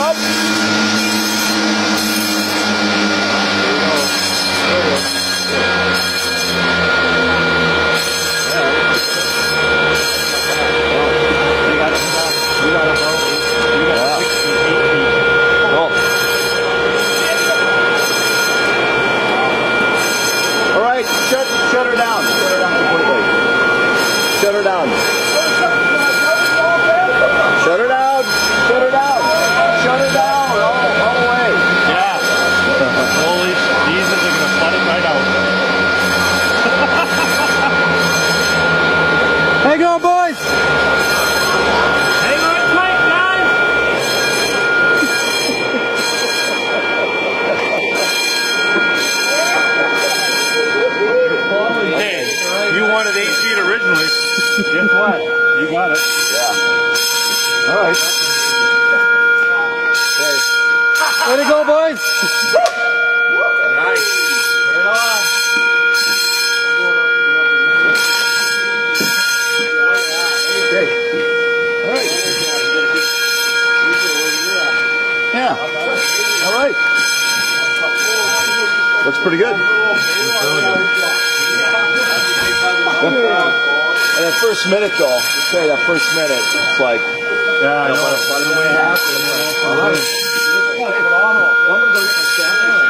out. All right, shut her down. Shut her down completely. Shut her down. Shut her down. Shut her down. Shut her down. All the way. Yeah. Holy Jesus, they're gonna flood it right out. Hang on, boys. Hang on tight, guys. Hey, you wanted 8 feet originally. Guess what? You got it. Yeah. All right. Okay. Way to go, boys. Nice. Right on. Okay. All right. Yeah. All right. Looks pretty good. And that first minute, though, okay, that first minute, it's like, Yeah, I know. about a 5 minute half. Phenomenal.